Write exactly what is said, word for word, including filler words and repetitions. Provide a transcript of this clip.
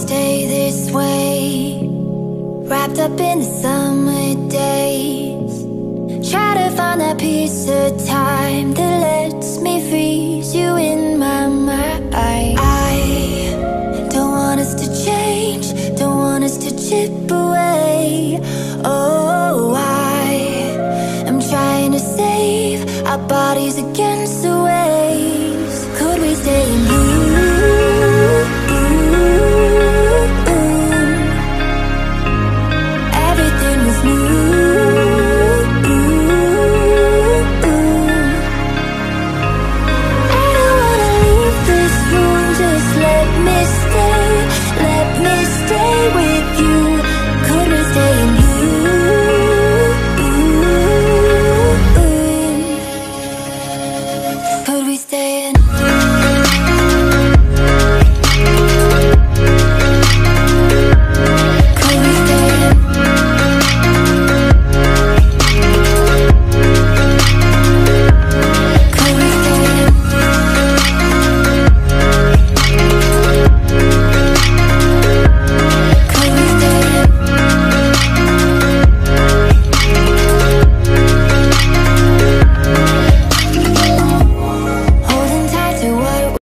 stay this way, wrapped up in the summer days. Try to find that piece of time that lets me freeze you in my mind. I don't want us to change, don't want us to chip away. Oh, I am trying to save our bodies against the waves. Could we stay in blue? Everything was new. Could we stay in